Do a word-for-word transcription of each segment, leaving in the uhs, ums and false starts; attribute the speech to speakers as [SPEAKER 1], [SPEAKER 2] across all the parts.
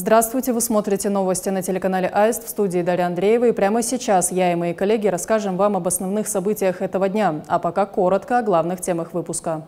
[SPEAKER 1] Здравствуйте, вы смотрите новости на телеканале АИСТ, в студии Дарья Андреева. И прямо сейчас я и мои коллеги расскажем вам об основных событиях этого дня. А пока коротко о главных темах выпуска.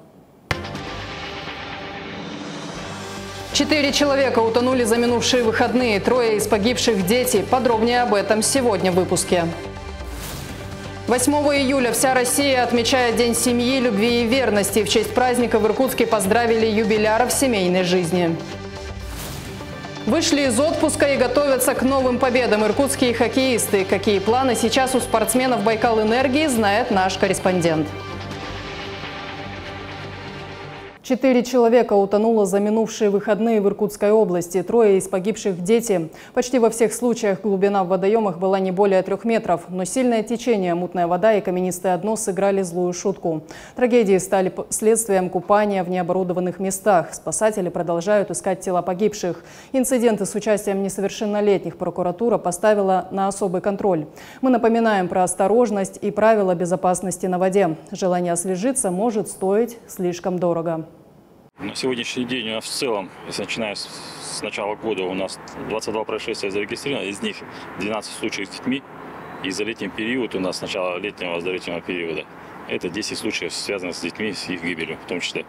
[SPEAKER 1] Четыре человека утонули за минувшие выходные, трое из погибших – дети. Подробнее об этом сегодня в выпуске. восьмого июля вся Россия отмечает День семьи, любви и верности. В честь праздника в Иркутске поздравили юбиляров семейной жизни. Вышли из отпуска и готовятся к новым победам иркутские хоккеисты. Какие планы сейчас у спортсменов «Байкал-Энергии», знает наш корреспондент. Четыре человека утонуло за минувшие выходные в Иркутской области. Трое из погибших – дети. Почти во всех случаях глубина в водоемах была не более трех метров. Но сильное течение, мутная вода и каменистое дно сыграли злую шутку. Трагедии стали следствием купания в необорудованных местах. Спасатели продолжают искать тела погибших. Инциденты с участием несовершеннолетних прокуратура поставила на особый контроль. Мы напоминаем про осторожность и правила безопасности на воде. Желание освежиться может стоить слишком дорого.
[SPEAKER 2] На сегодняшний день у нас в целом, если начиная с, с начала года, у нас двадцать два происшествия зарегистрировано, из них двенадцать случаев с детьми. И за летний период у нас с начала летнего оздоровительного периода это десять случаев, связанных с детьми, с их гибелью в том числе.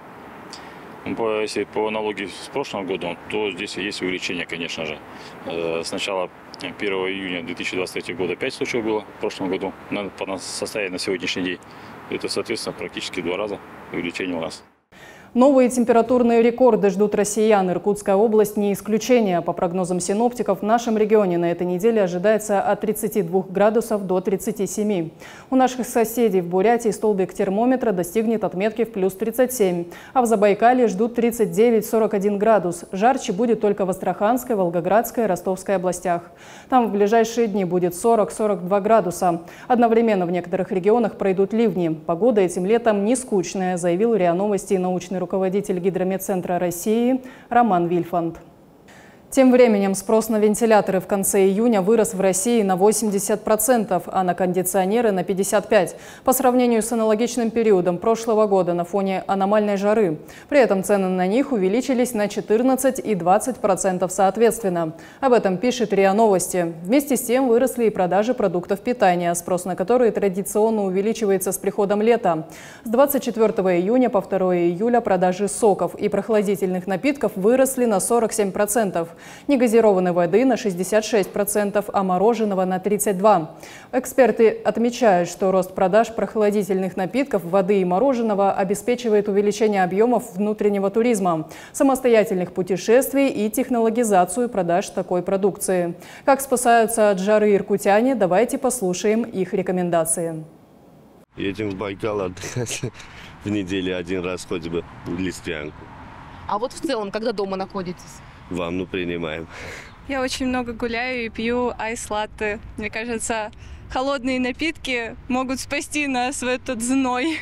[SPEAKER 2] По, если по аналогии с прошлым годом, то здесь есть увеличение, конечно же. С начала первого июня две тысячи двадцать третьего года пять случаев было в прошлом году. По состоянию на сегодняшний день это, соответственно, практически два раза увеличение у нас.
[SPEAKER 1] Новые температурные рекорды ждут россиян. Иркутская область не исключение. По прогнозам синоптиков, в нашем регионе на этой неделе ожидается от тридцати двух градусов до тридцати семи. У наших соседей в Бурятии столбик термометра достигнет отметки в плюс тридцать семь. А в Забайкалье ждут тридцать девять — сорок один градус. Жарче будет только в Астраханской, Волгоградской и Ростовской областях. Там в ближайшие дни будет сорок — сорок два градуса. Одновременно в некоторых регионах пройдут ливни. Погода этим летом не скучная, заявил РИА Новости и научный руководитель Гидрометцентра России Роман Вильфанд. Тем временем спрос на вентиляторы в конце июня вырос в России на восемьдесят процентов, а на кондиционеры на пятьдесят пять процентов по сравнению с аналогичным периодом прошлого года на фоне аномальной жары. При этом цены на них увеличились на четырнадцать и двадцать процентов соответственно. Об этом пишет РИА Новости. Вместе с тем выросли и продажи продуктов питания, спрос на которые традиционно увеличивается с приходом лета. С двадцать четвёртого июня по второго июля продажи соков и прохладительных напитков выросли на сорок семь процентов. Негазированной воды на шестьдесят шесть процентов, а мороженого на тридцать два процента. Эксперты отмечают, что рост продаж прохладительных напитков, воды и мороженого обеспечивает увеличение объемов внутреннего туризма, самостоятельных путешествий и технологизацию продаж такой продукции. Как спасаются от жары иркутяне, давайте послушаем их рекомендации.
[SPEAKER 3] Едем в Байкал отдыхать в неделю один раз хоть бы в Листвянку.
[SPEAKER 4] А вот в целом, когда дома находитесь?
[SPEAKER 3] Ванну принимаем.
[SPEAKER 5] Я очень много гуляю и пью айс-латте. Мне кажется, холодные напитки могут спасти нас в этот зной.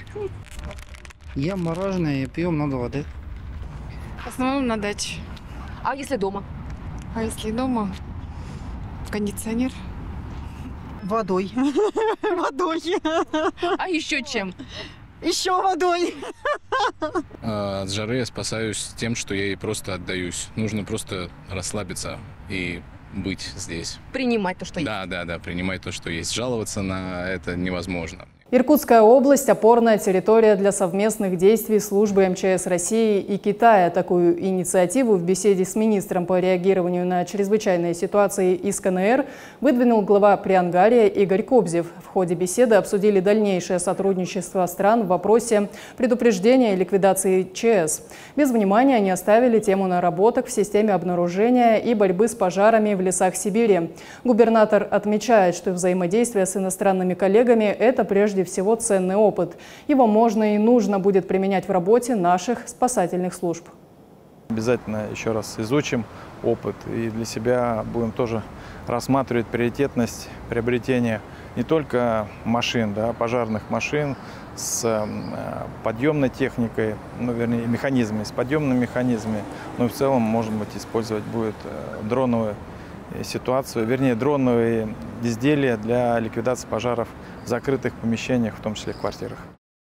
[SPEAKER 6] Ем мороженое и пью много воды.
[SPEAKER 5] В основном на даче.
[SPEAKER 4] А если дома?
[SPEAKER 5] А если дома? Кондиционер.
[SPEAKER 7] Водой. Водой.
[SPEAKER 4] А еще чем?
[SPEAKER 7] Еще водой.
[SPEAKER 8] От жары я спасаюсь тем, что я ей просто отдаюсь. Нужно просто расслабиться и быть здесь.
[SPEAKER 4] Принимать то, что есть.
[SPEAKER 8] Да, да, да, принимать то, что есть. Жаловаться на это невозможно.
[SPEAKER 1] Иркутская область – опорная территория для совместных действий службы эм че эс России и Китая. Такую инициативу в беседе с министром по реагированию на чрезвычайные ситуации из ка эн эр выдвинул глава Приангария Игорь Кобзев. В ходе беседы обсудили дальнейшее сотрудничество стран в вопросе предупреждения и ликвидации че эс. Без внимания не оставили тему наработок в системе обнаружения и борьбы с пожарами в лесах Сибири. Губернатор отмечает, что взаимодействие с иностранными коллегами – это прежде всего ценный опыт. Его можно и нужно будет применять в работе наших спасательных служб.
[SPEAKER 9] Обязательно еще раз изучим опыт и для себя будем тоже рассматривать приоритетность приобретения не только машин, да, пожарных машин с подъемной техникой, ну, вернее, механизмами, с подъемными механизмами, но в целом, может быть, использовать будет дроновые ситуацию, вернее, дроновые изделия для ликвидации пожаров в закрытых помещениях, в том числе в квартирах.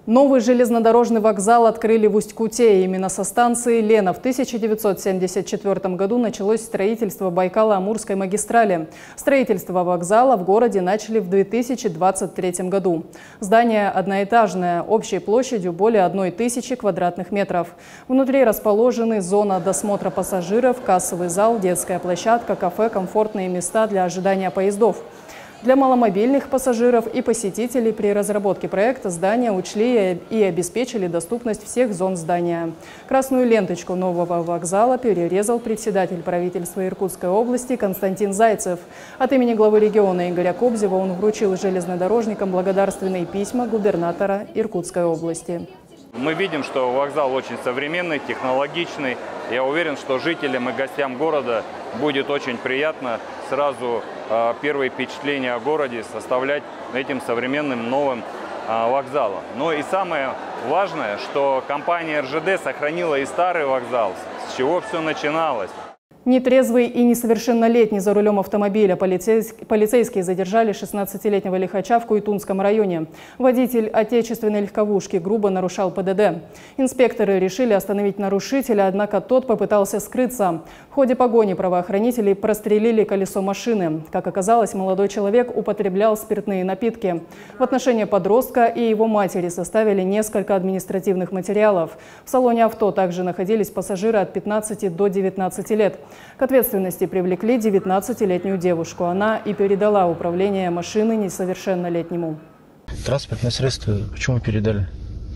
[SPEAKER 1] Новый железнодорожный вокзал открыли в Усть-Куте. Именно со станции Лена в тысяча девятьсот семьдесят четвёртом году началось строительство Байкало-Амурской магистрали. Строительство вокзала в городе начали в две тысячи двадцать третьем году. Здание одноэтажное, общей площадью более одной тысячи квадратных метров. Внутри расположены зона досмотра пассажиров, кассовый зал, детская площадка, кафе, комфортные места для ожидания поездов. Для маломобильных пассажиров и посетителей при разработке проекта здания учли и обеспечили доступность всех зон здания. Красную ленточку нового вокзала перерезал председатель правительства Иркутской области Константин Зайцев. От имени главы региона Игоря Кобзева он вручил железнодорожникам благодарственные письма губернатора Иркутской области.
[SPEAKER 10] Мы видим, что вокзал очень современный, технологичный. Я уверен, что жителям и гостям города будет очень приятно сразу э, первые впечатления о городе составлять этим современным новым э, вокзалом. Но и самое важное, что компания эр жэ дэ сохранила и старый вокзал, с чего все начиналось.
[SPEAKER 1] Нетрезвый и несовершеннолетний за рулем автомобиля полицейские задержали шестнадцатилетнего лихача в Куйтунском районе. Водитель отечественной легковушки грубо нарушал пэ дэ дэ. Инспекторы решили остановить нарушителя, однако тот попытался скрыться. В ходе погони правоохранители прострелили колесо машины. Как оказалось, молодой человек употреблял спиртные напитки. В отношении подростка и его матери составили несколько административных материалов. В салоне авто также находились пассажиры от пятнадцати до девятнадцати лет. К ответственности привлекли девятнадцатилетнюю девушку. Она и передала управление машиной несовершеннолетнему.
[SPEAKER 11] Транспортное средство почему передали?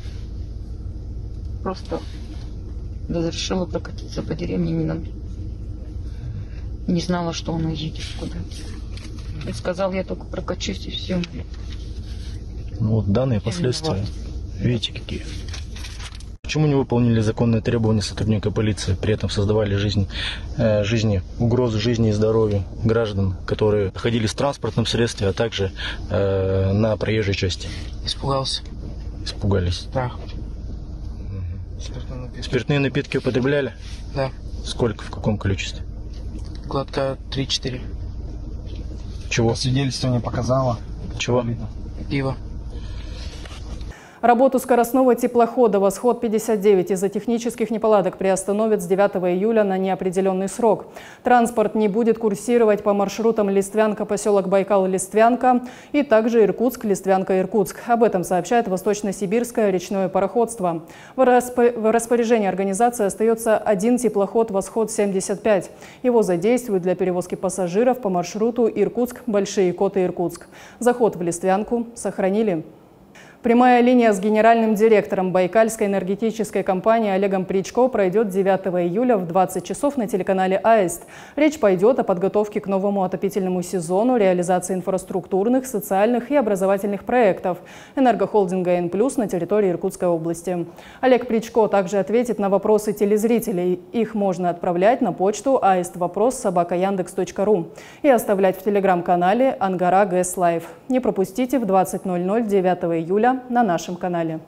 [SPEAKER 12] Просто разрешила прокатиться по деревне, не, нам... не знала, что он едет куда. И сказал, я только прокачусь и все.
[SPEAKER 11] Ну вот данные последствия, видите какие. Почему не выполнили законные требования сотрудника полиции, при этом создавали жизнь, э, жизни, угрозу жизни и здоровью граждан, которые находились в транспортном средстве, а также э, на проезжей части?
[SPEAKER 6] Испугался.
[SPEAKER 11] Испугались?
[SPEAKER 6] Да.
[SPEAKER 11] Угу. Спиртные напитки. Спиртные напитки употребляли?
[SPEAKER 6] Да.
[SPEAKER 11] Сколько, в каком количестве?
[SPEAKER 6] Глотка три-четыре.
[SPEAKER 11] Чего?
[SPEAKER 6] Свидетельство не показало.
[SPEAKER 11] Чего?
[SPEAKER 6] Пиво.
[SPEAKER 1] Работу скоростного теплохода «Восход пятьдесят девять» из-за технических неполадок приостановят с девятого июля на неопределенный срок. Транспорт не будет курсировать по маршрутам Листвянка-поселок Байкал-Листвянка и также Иркутск-Листвянка-Иркутск. Об этом сообщает Восточно-Сибирское речное пароходство. В распоряжении организации остается один теплоход «Восход семьдесят пять». Его задействуют для перевозки пассажиров по маршруту Иркутск-Большие Коты-Иркутск. Заход в Листвянку сохранили. Прямая линия с генеральным директором Байкальской энергетической компании Олегом Причко пройдет девятого июля в двадцать часов на телеканале «Аист». Речь пойдет о подготовке к новому отопительному сезону, реализации инфраструктурных, социальных и образовательных проектов энергохолдинга «Н плюс» на территории Иркутской области. Олег Причко также ответит на вопросы телезрителей. Их можно отправлять на почту аиствопрос собака яндекс точка ру и оставлять в телеграм-канале «Ангара ГЭС Лайв». Не пропустите в двадцать ноль ноль девятого июля на нашем канале.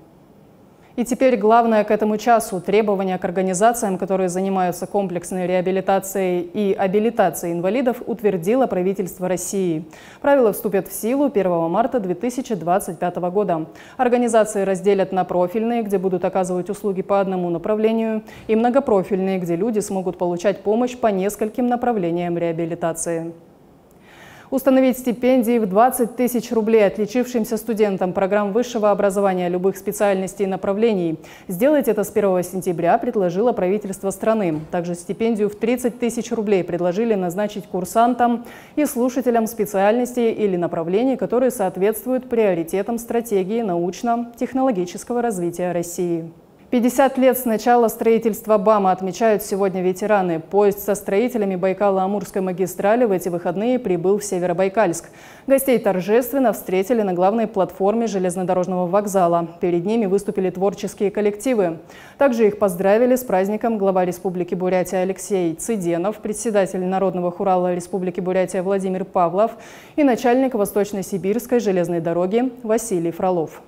[SPEAKER 1] И теперь главное к этому часу. Требования к организациям, которые занимаются комплексной реабилитацией и абилитацией инвалидов, утвердило правительство России. Правила вступят в силу первого марта две тысячи двадцать пятого года. Организации разделят на профильные, где будут оказывать услуги по одному направлению, и многопрофильные, где люди смогут получать помощь по нескольким направлениям реабилитации. Установить стипендии в двадцать тысяч рублей отличившимся студентам программ высшего образования любых специальностей и направлений. Сделать это с первого сентября предложило правительство страны. Также стипендию в тридцать тысяч рублей предложили назначить курсантам и слушателям специальностей или направлений, которые соответствуют приоритетам стратегии научно-технологического развития России. пятьдесят лет с начала строительства БАМа отмечают сегодня ветераны. Поезд со строителями Байкало-Амурской магистрали в эти выходные прибыл в Северобайкальск. Гостей торжественно встретили на главной платформе железнодорожного вокзала. Перед ними выступили творческие коллективы. Также их поздравили с праздником глава Республики Бурятия Алексей Цыденов, председатель Народного хурала Республики Бурятия Владимир Павлов и начальник Восточно-Сибирской железной дороги Василий Фролов.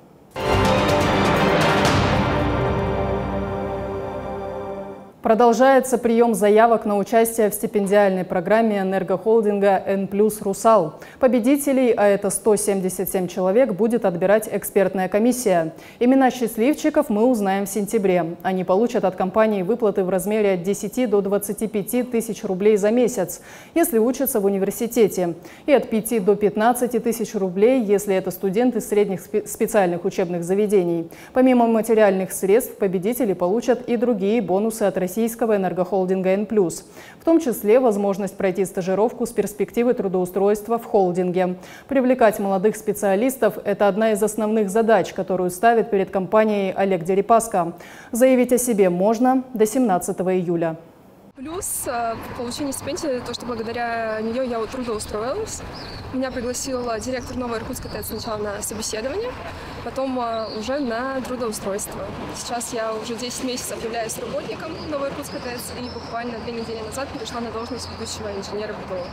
[SPEAKER 1] Продолжается прием заявок на участие в стипендиальной программе энергохолдинга «Н плюс Русал». Победителей, а это сто семьдесят семь человек, будет отбирать экспертная комиссия. Имена счастливчиков мы узнаем в сентябре. Они получат от компании выплаты в размере от десяти до двадцати пяти тысяч рублей за месяц, если учатся в университете, и от пяти до пятнадцати тысяч рублей, если это студенты средних специальных учебных заведений. Помимо материальных средств, победители получат и другие бонусы от России. Российского энергохолдинга «Н плюс», в том числе возможность пройти стажировку с перспективой трудоустройства в холдинге. Привлекать молодых специалистов – это одна из основных задач, которую ставит перед компанией Олег Дерипаска. Заявить о себе можно до семнадцатого июля.
[SPEAKER 13] Плюс в получении стипендии, то, что благодаря нее я трудоустроилась. Меня пригласил директор Новой Иркутской ТЭЦ сначала на собеседование, потом уже на трудоустройство. Сейчас я уже десять месяцев являюсь работником Новой Иркутской ТЭЦ и буквально две недели назад перешла на должность ведущего инженера БТО.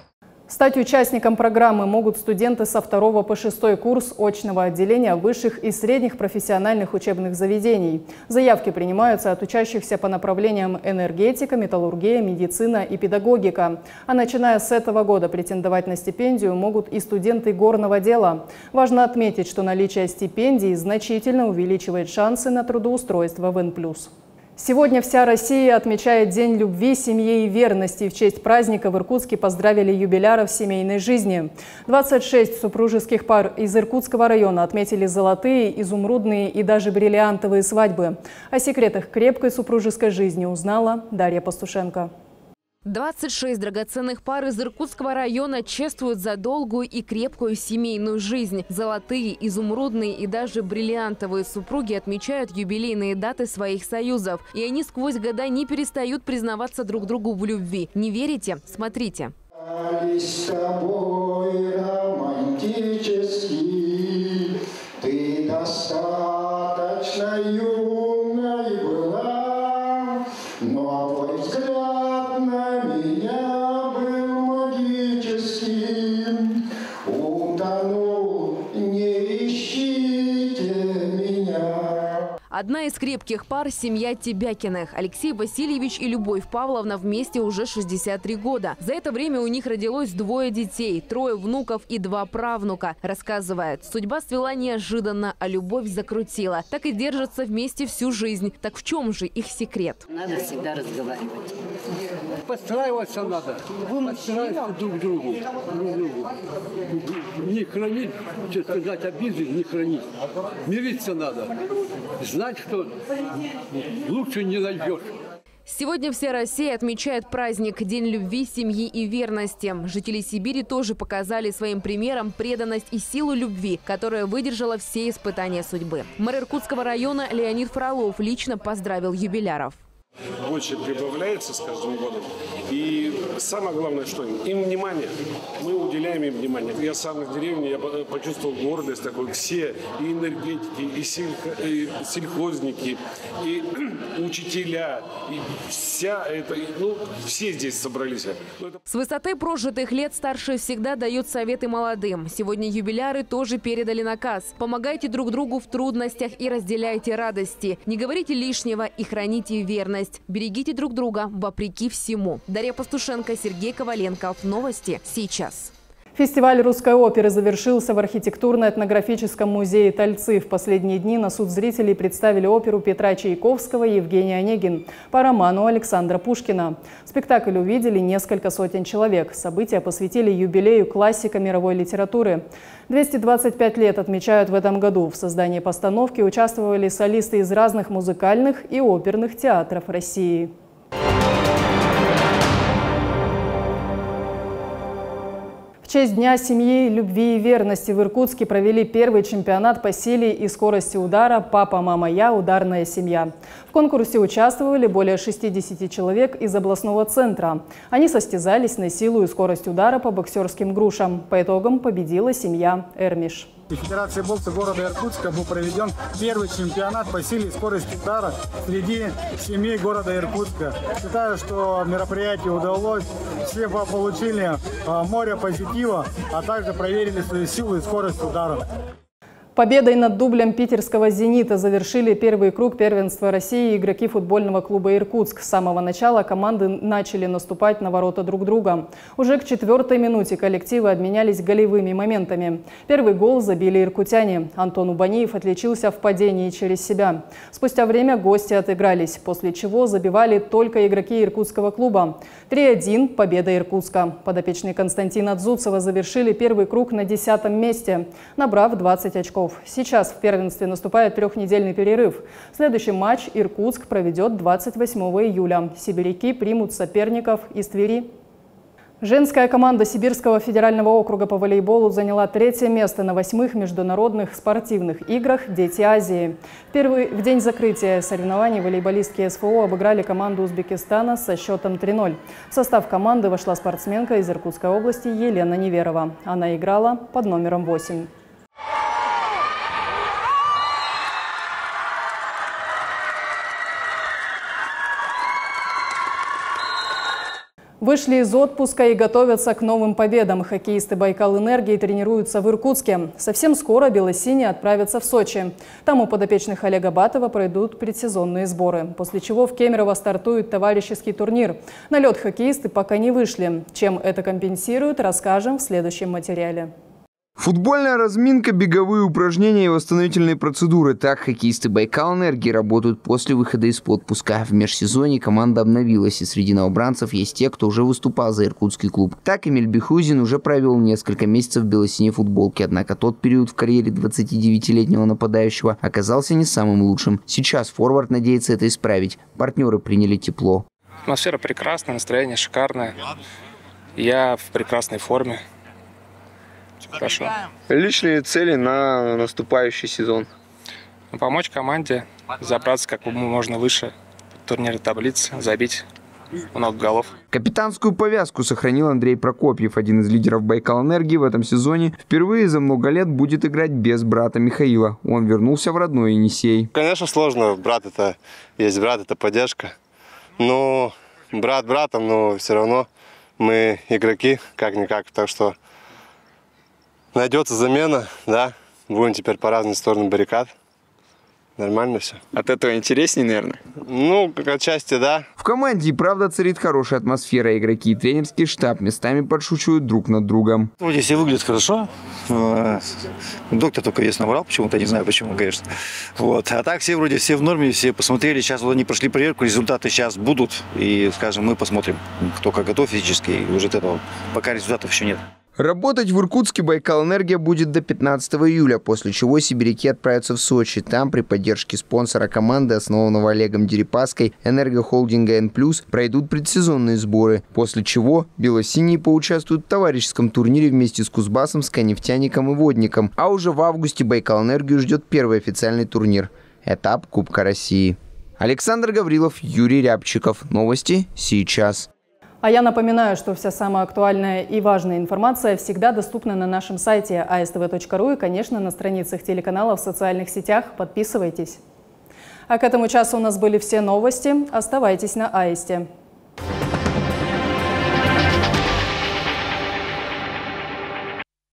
[SPEAKER 1] Стать участником программы могут студенты со второго по шестой курс очного отделения высших и средних профессиональных учебных заведений. Заявки принимаются от учащихся по направлениям энергетика, металлургия, медицина и педагогика. А начиная с этого года претендовать на стипендию могут и студенты горного дела. Важно отметить, что наличие стипендий значительно увеличивает шансы на трудоустройство в Н плюс. Сегодня вся Россия отмечает День любви, семьи и верности. В честь праздника в Иркутске поздравили юбиляров семейной жизни. двадцать шесть супружеских пар из Иркутского района отметили золотые, изумрудные и даже бриллиантовые свадьбы. О секретах крепкой супружеской жизни узнала Дарья Пастушенко.
[SPEAKER 14] двадцать шесть драгоценных пар из Иркутского района чествуют за долгую и крепкую семейную жизнь. Золотые, изумрудные и даже бриллиантовые супруги отмечают юбилейные даты своих союзов. И они сквозь года не перестают признаваться друг другу в любви. Не верите? Смотрите.
[SPEAKER 15] С тобой романтически, ты достаточно юной была, но твой взгляд на меня был магическим, утонул, не ищите меня.
[SPEAKER 14] Одна из крепких пар – семья Тебякиных. Алексей Васильевич и Любовь Павловна вместе уже шестьдесят три года. За это время у них родилось двое детей, трое внуков и два правнука. Рассказывает, судьба свела неожиданно, а любовь закрутила. Так и держатся вместе всю жизнь. Так в чем же их секрет?
[SPEAKER 16] Надо всегда разговаривать.
[SPEAKER 17] Подстраиваться надо. Подстраиваться друг к другу. Друг другу. Не хранить, что сказать, обиды не хранить. Мириться надо. Знать, что лучше не найдешь.
[SPEAKER 14] Сегодня вся Россия отмечает праздник – День любви, семьи и верности. Жители Сибири тоже показали своим примером преданность и силу любви, которая выдержала все испытания судьбы. Мэр Иркутского района Леонид Фролов лично поздравил юбиляров.
[SPEAKER 18] Больше прибавляется с каждым годом. И самое главное, что им, им внимание. Мы уделяем им внимание. Я сам из деревни, я почувствовал гордость такой. Все и энергетики, и, сельхо, и сельхозники, и учителя, и вся это, ну, все здесь собрались.
[SPEAKER 14] С высоты прожитых лет старшие всегда дают советы молодым. Сегодня юбиляры тоже передали наказ. Помогайте друг другу в трудностях и разделяйте радости. Не говорите лишнего и храните верность. Берегите друг друга вопреки всему. Дарья Пастушенко, Сергей Коваленков. Новости сейчас.
[SPEAKER 1] Фестиваль русской оперы завершился в архитектурно-этнографическом музее Тальцы. В последние дни на суд зрителей представили оперу Петра Чайковского и Евгений Онегин по роману Александра Пушкина. Спектакль увидели несколько сотен человек. События посвятили юбилею классика мировой литературы. двести двадцать пять лет отмечают в этом году. В создании постановки участвовали солисты из разных музыкальных и оперных театров России. В честь Дня семьи, любви и верности в Иркутске провели первый чемпионат по силе и скорости удара «Папа, мама, я. Ударная семья». В конкурсе участвовали более шестидесяти человек из областного центра. Они состязались на силу и скорость удара по боксерским грушам. По итогам победила семья Эрмиш.
[SPEAKER 19] В Федерации бокса города Иркутска был проведен первый чемпионат по силе и скорости удара среди семей города Иркутска. Считаю, что мероприятие удалось. Все получили море позитива, а также проверили свою силу и скорость удара.
[SPEAKER 1] Победой над дублем питерского «Зенита» завершили первый круг первенства России игроки футбольного клуба «Иркутск». С самого начала команды начали наступать на ворота друг друга. Уже к четвертой минуте коллективы обменялись голевыми моментами. Первый гол забили иркутяне. Антон Убаниев отличился в падении через себя. Спустя время гости отыгрались, после чего забивали только игроки иркутского клуба. три один – победа Иркутска. Подопечные Константина Дзуцева завершили первый круг на десятом месте, набрав двадцать очков. Сейчас в первенстве наступает трехнедельный перерыв. Следующий матч Иркутск проведет двадцать восьмого июля. Сибиряки примут соперников из Твери. Женская команда Сибирского федерального округа по волейболу заняла третье место на восьмых международных спортивных играх «Дети Азии». Первый в день закрытия соревнований волейболистки СФО обыграли команду Узбекистана со счетом три ноль. В состав команды вошла спортсменка из Иркутской области Елена Неверова. Она играла под номером восемь. Вышли из отпуска и готовятся к новым победам. Хоккеисты «Байкал-Энергии» тренируются в Иркутске. Совсем скоро бело-синие отправятся в Сочи. Там у подопечных Олега Батова пройдут предсезонные сборы. После чего в Кемерово стартует товарищеский турнир. На лед хоккеисты пока не вышли. Чем это компенсируют, расскажем в следующем материале.
[SPEAKER 20] Футбольная разминка, беговые упражнения и восстановительные процедуры. Так хоккеисты «Байкал-Энергии» работают после выхода из отпуска. В межсезонье команда обновилась, и среди новобранцев есть те, кто уже выступал за иркутский клуб. Так Эмиль Бехузин уже провел несколько месяцев в бело-синей футболке, однако тот период в карьере двадцатидевятилетнего нападающего оказался не самым лучшим. Сейчас форвард надеется это исправить. Партнеры приняли тепло.
[SPEAKER 21] Атмосфера прекрасная, настроение шикарное. Я в прекрасной форме. Хорошо.
[SPEAKER 20] Личные цели на наступающий сезон?
[SPEAKER 21] Помочь команде забраться как можно выше турнира таблицы, забить много голов.
[SPEAKER 20] Капитанскую повязку сохранил Андрей Прокопьев. Один из лидеров «Байкал-Энергии» в этом сезоне впервые за много лет будет играть без брата Михаила. Он вернулся в родной Енисей.
[SPEAKER 3] Конечно, сложно. Брат это есть брат, это поддержка. Но брат братом, но все равно мы игроки, как-никак. Так что найдется замена, да. Будем теперь по разные стороны баррикад. Нормально все.
[SPEAKER 20] От этого интереснее, наверное?
[SPEAKER 3] Ну, как отчасти, да.
[SPEAKER 20] В команде и правда царит хорошая атмосфера. Игроки и тренерский штаб местами подшучивают друг над другом.
[SPEAKER 22] Вроде все выглядит хорошо. Доктор только вес набрал, почему-то, не знаю почему, конечно. Вот. А так все вроде все в норме, все посмотрели. Сейчас вот они прошли проверку, результаты сейчас будут. И, скажем, мы посмотрим, кто как готов физически. И уже от этого пока результатов еще нет.
[SPEAKER 20] Работать в Иркутске «Байкал-Энергия» будет до пятнадцатого июля, после чего сибиряки отправятся в Сочи. Там при поддержке спонсора команды, основанного Олегом Дерипаской, энергохолдинга «Н плюс», пройдут предсезонные сборы, после чего бело-синие поучаствуют в товарищеском турнире вместе с Кузбассом, Сканефтяником и Водником. А уже в августе «Байкал-Энергию» ждет первый официальный турнир – этап Кубка России. Александр Гаврилов, Юрий Рябчиков. Новости сейчас.
[SPEAKER 1] А я напоминаю, что вся самая актуальная и важная информация всегда доступна на нашем сайте а эс тэ вэ точка ру и, конечно, на страницах телеканала в социальных сетях. Подписывайтесь. А к этому часу у нас были все новости. Оставайтесь на Аисте.